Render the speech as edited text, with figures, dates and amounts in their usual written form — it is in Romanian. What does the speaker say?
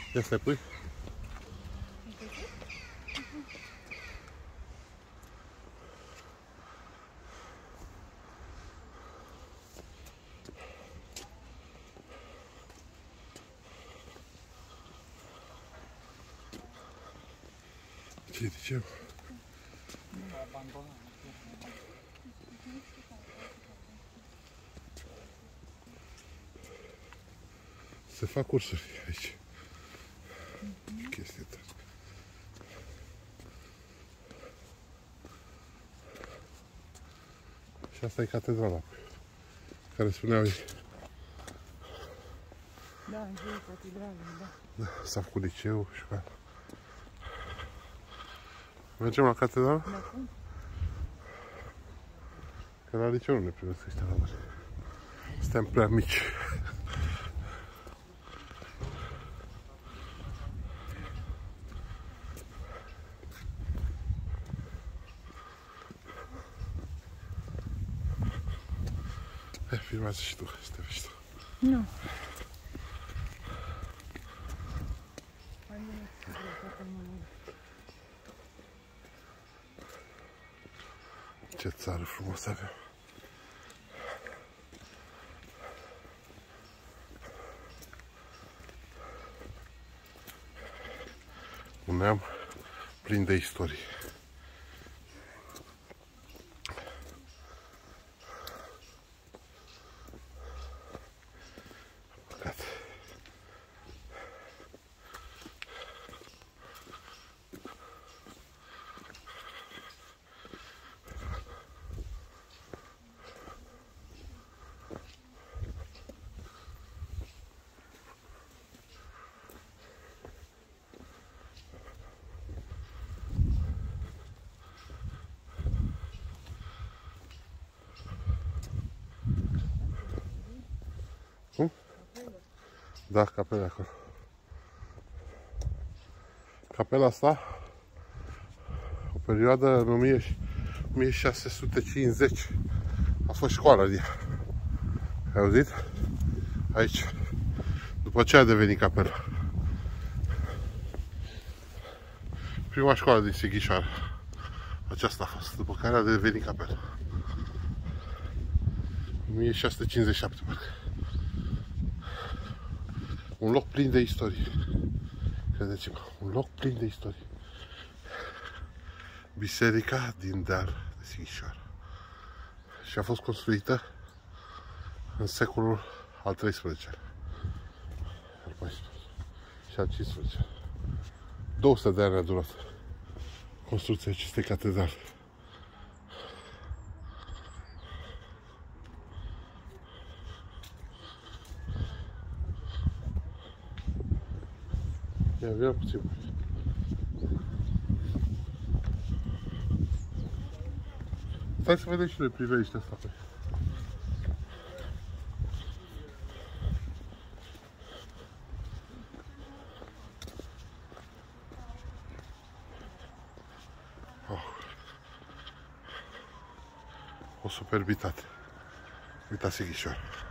Ia să pui. Ce zicem? Se fac cursuri aici. Chestia asta. Și asta e catedrala care spuneau ei. Da, în jurul catedralei, da. S-a făcut liceu, școală. Mergem la catedrală? Da, cum? Că la liceu nu ne primesc ăștia la mare. Suntem prea mici. Filmează și tu, să te vezi tu. Nu. Ce țară frumoasă avem. Un neam plin de istorie. Cum? Da, capela acolo. Capela asta, o perioadă în 1650, a fost școală din ea. Ai auzit? Aici. După ce a devenit capela. Prima școală din Sighișoara. Aceasta a fost, după care a devenit capela. 1657, parcă. Un loc plin de istorie. Credeți-mă, un loc plin de istorie. Biserica din deal de Sighișoara. Și a fost construită în secolul al XIII-lea, al XIV și al XV-lea. 200 de ani a durat construcția acestei catedrale. Ia puțin. Stai să vedem și noi priveliștea asta. Oh. O superbitate. Uitați Sighișoara.